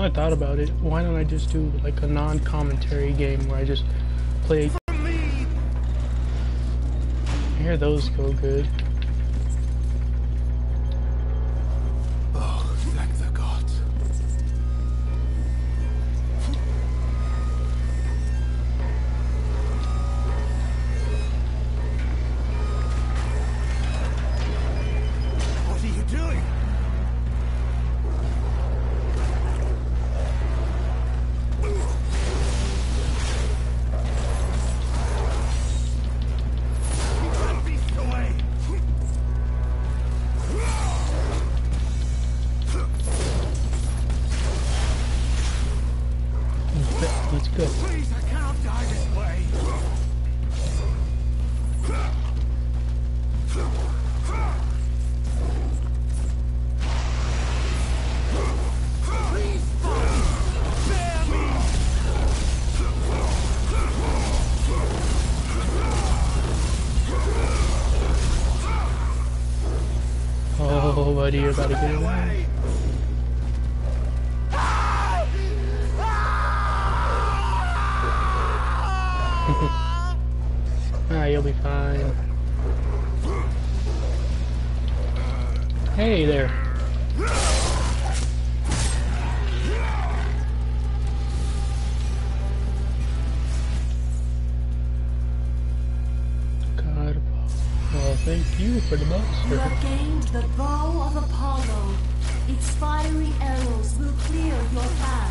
I thought about it, why don't I just do like a non-commentary game where I just play. I hear those go good. Oh, thank the gods. What are you doing? Let's go. Please, I cannot die this way. Please, spare me. Oh, buddy, you're about to get away. Ah, you'll be fine. Hey there. God, well, thank you for the box. You have gained the bow of Apollo. Its fiery arrows will clear your path.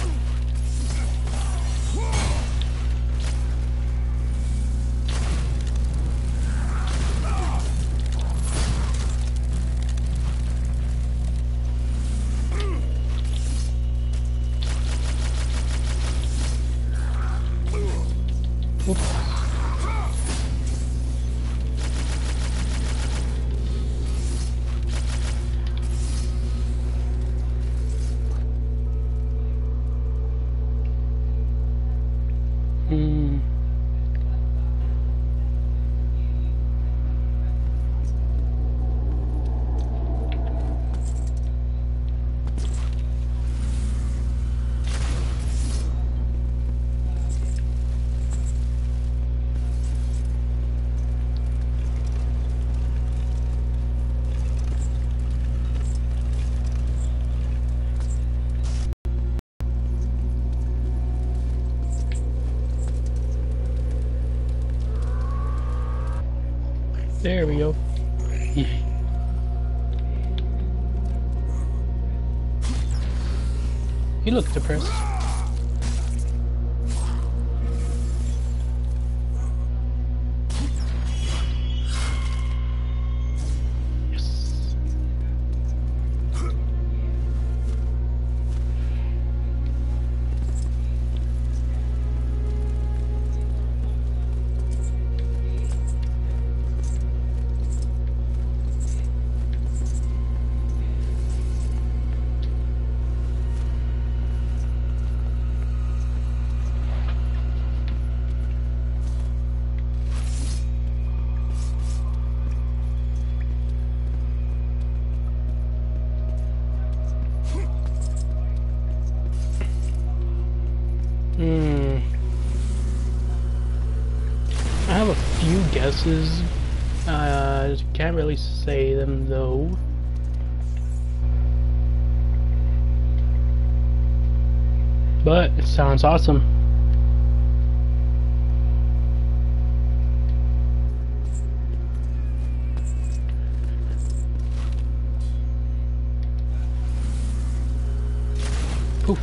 There we go. You look depressed. Yes. I have a few guesses. Can't really say them though. But it sounds awesome. Poof.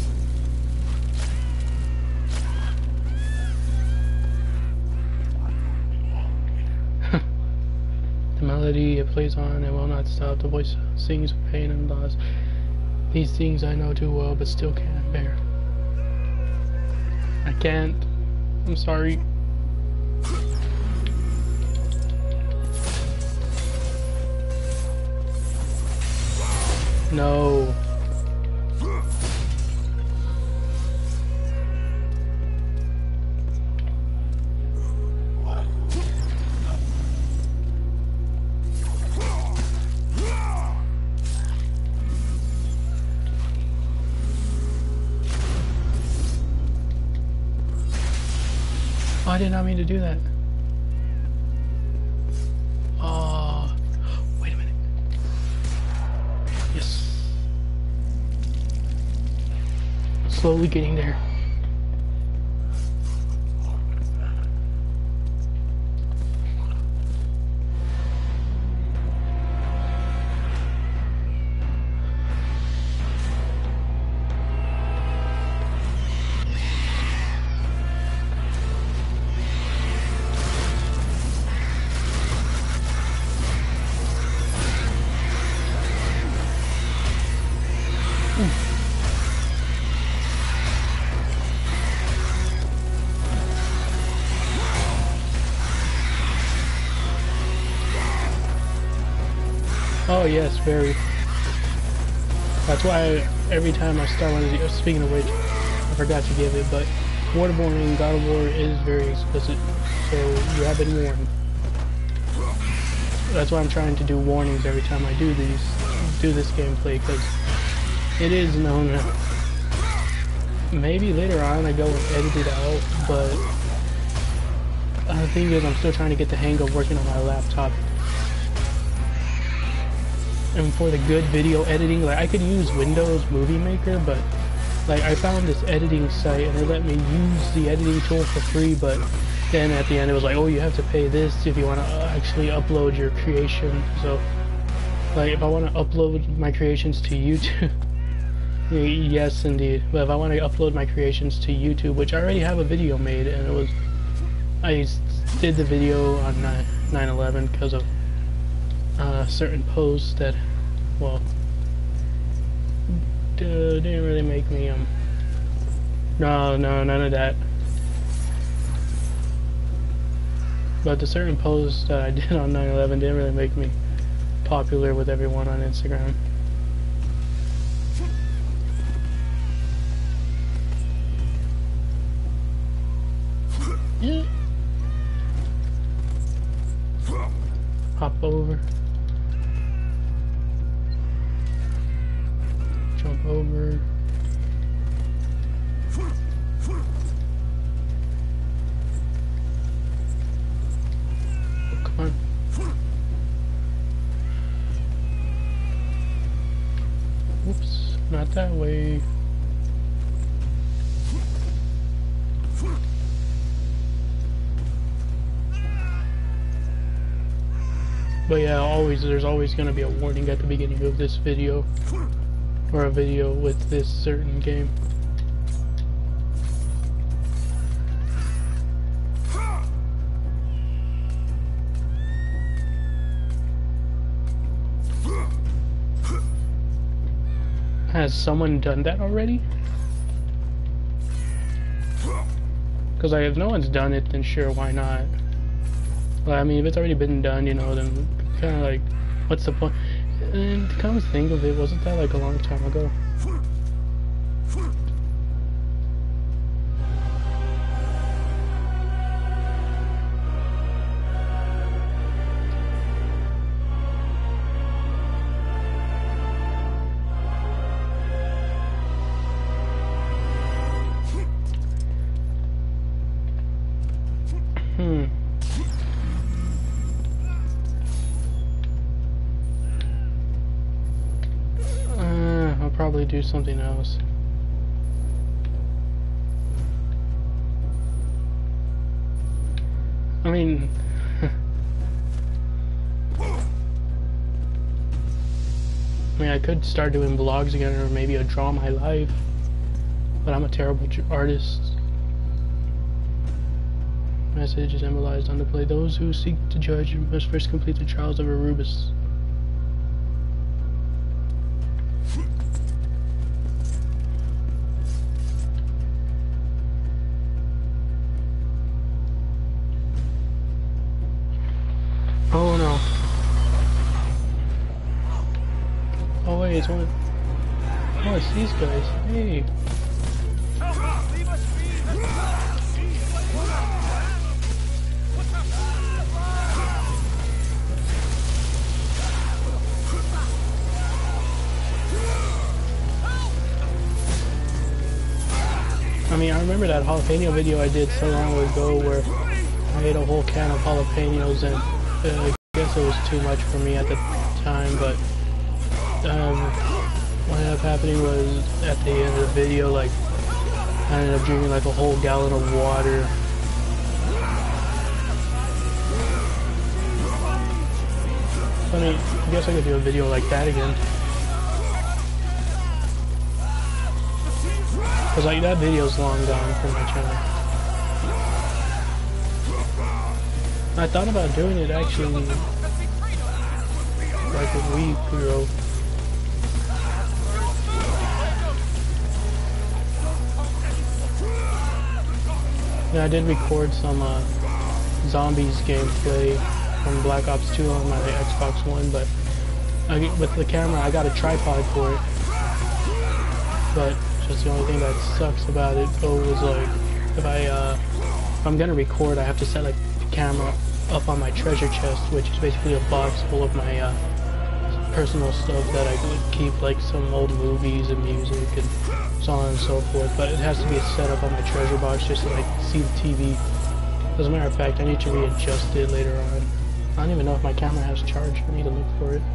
The melody it plays on, it will not stop. The voice sings with pain and loss. These things I know too well, but still can't bear. I can't. I'm sorry. No. Oh, I did not mean to do that. Oh, wait a minute. Yes. Slowly getting there. Oh yes, very. That's why every time I start one of these, speaking of which, I forgot to give it, but word of warning, God of War is very explicit, so you have been warned. That's why I'm trying to do warnings every time I do this gameplay, because it is known that maybe later on I go and edit it out, but the thing is I'm still trying to get the hang of working on my laptop. And for the good video editing, like I could use Windows Movie Maker, but like I found this editing site and they let me use the editing tool for free, but then at the end it was like, oh, you have to pay this if you want to actually upload your creation. So like if I want to upload my creations to YouTube, yes indeed, but if I want to upload my creations to YouTube, which I already have a video made, and it was, I did the video on 9/11 because of certain posts that, well, didn't really make me, no, none of that. But the certain posts that I did on 9/11 didn't really make me popular with everyone on Instagram. Yeah. Hop over. Jump over. Oh, come on. Whoops, not that way. But yeah, there's always going to be a warning at the beginning of this video, or a video with this certain game. Has someone done that already? Because like, if no one's done it, then sure, why not? Well, I mean, if it's already been done, you know, then kind of like, what's the point? And to come to think of it, wasn't that like a long time ago? Probably do something else. I mean, I could start doing vlogs again, or maybe a draw my life, but I'm a terrible artist. Message is embolized on the play. Those who seek to judge must first complete the trials of Arubis. Oh no. Oh wait, it's one. Oh, it's these guys. Hey. I mean, mean, I remember that jalapeno video I did so long ago where I ate a whole can of jalapenos, and I guess it was too much for me at the time, but what ended up happening was at the end of the video, like, I ended up drinking like a whole gallon of water. I mean, I guess I could do a video like that again. Cause like that video's long gone from my channel. I thought about doing it actually like a week ago. Yeah, I did record some zombies gameplay from Black Ops 2 on my Xbox One, but with the camera I got a tripod for it. But just the only thing that sucks about it though was like if I'm gonna record, I have to set like the camera up on my treasure chest, which is basically a box full of my personal stuff that I could keep, like some old movies and music and so on and so forth. But it has to be set up on my treasure box just to like see the TV. As a matter of fact, I need to readjust it later on. I don't even know if my camera has charge. I need to look for it.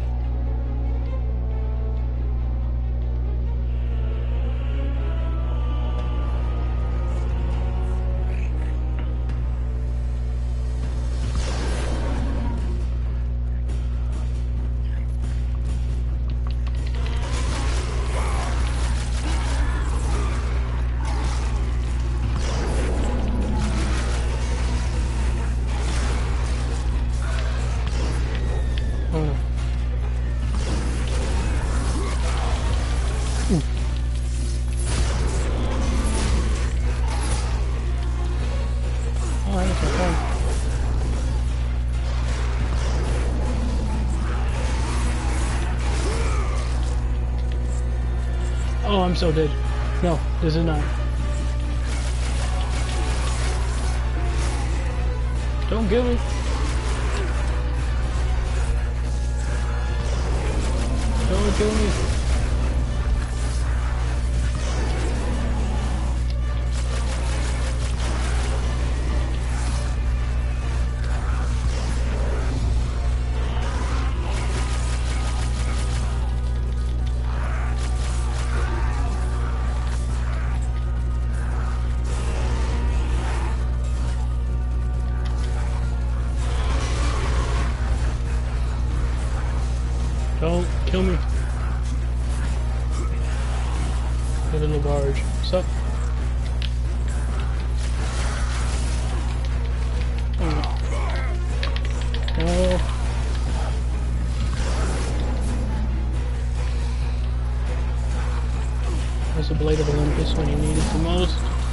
Oh, I'm so dead. No, this is not. Don't kill me. Don't kill me. Don't kill me. Get in the barge. What's up? No. There's a Blade of Olympus when you need it the most.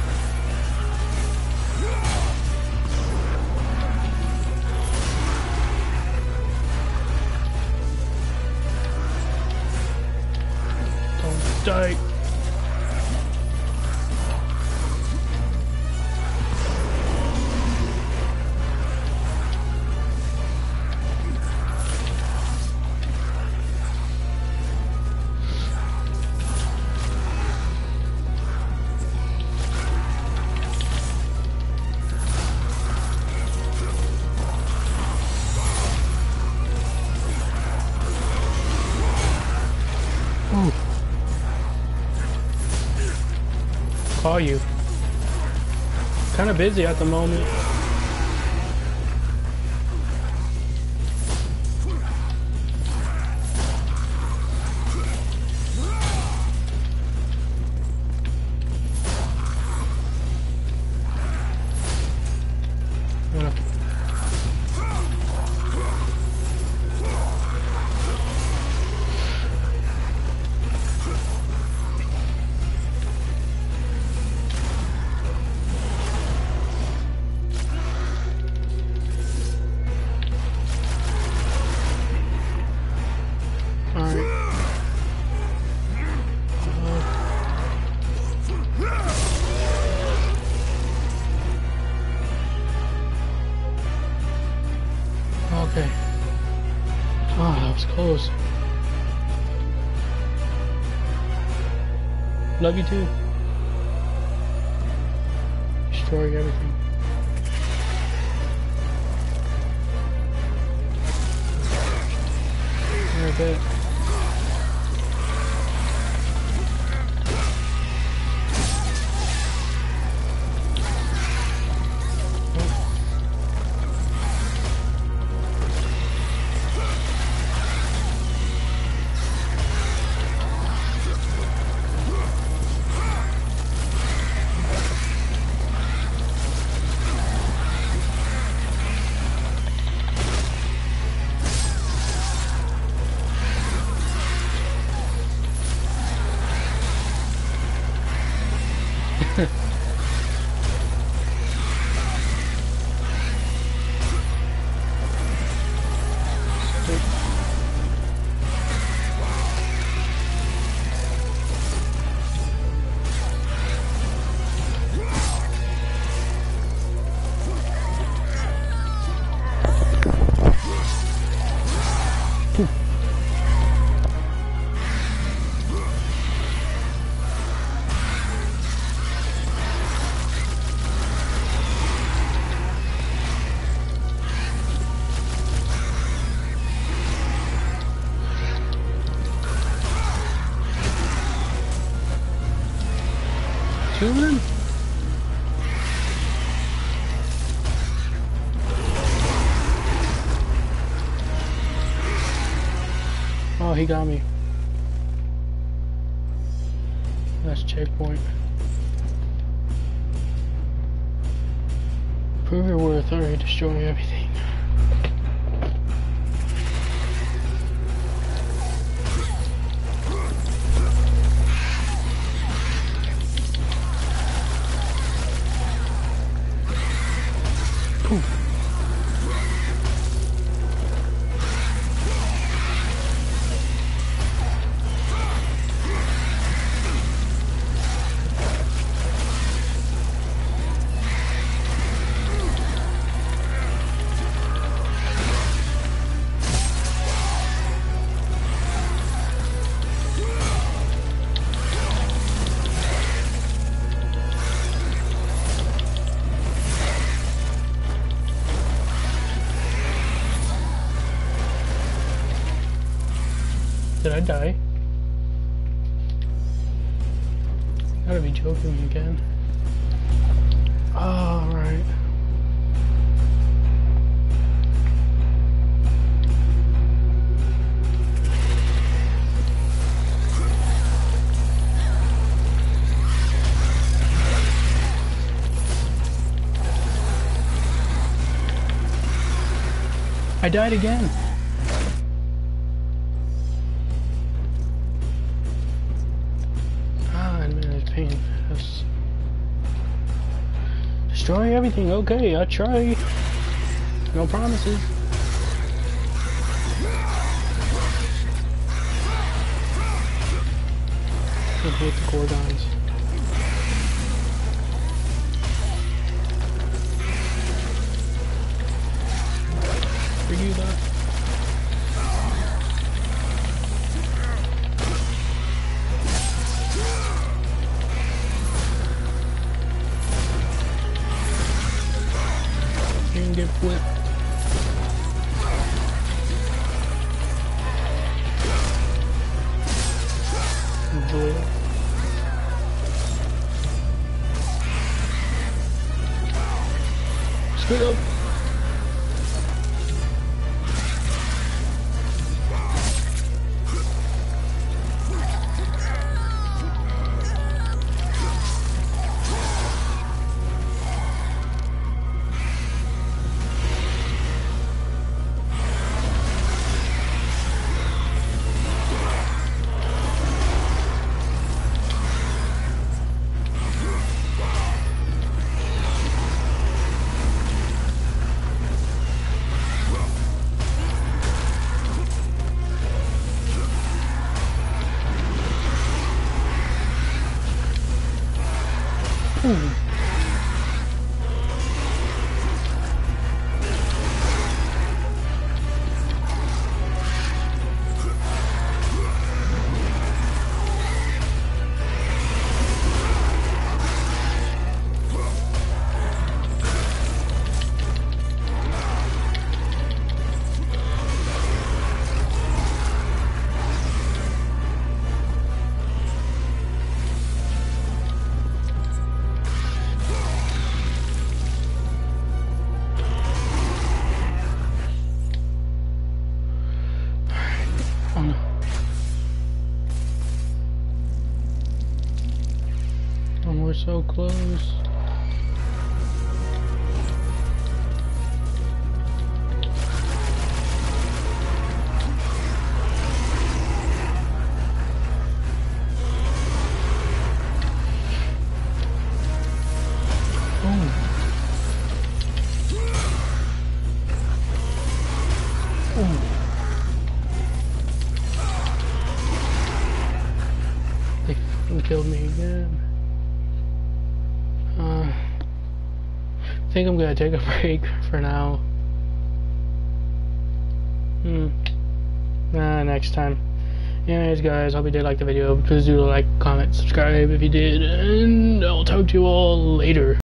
Die. Ooh. Call you. Kind of busy at the moment. Okay. Oh, that was close. Love you too. destroy everything. I bet. Two of them? Oh, he got me. That's checkpoint. Prove your worth. Alright, destroy everything. Did I die? Gotta be joking me again. Oh, right. I died again. Yes. Destroy everything. Okay, I'll try. No promises. I hate the Gorgons. For you, though. Get flipped. Enjoy it. Straight up. close. They fucking killed me again. I think I'm gonna take a break for now. Next time. Anyways, guys, hope you did like the video. Please do like, comment, subscribe if you did, and I'll talk to you all later.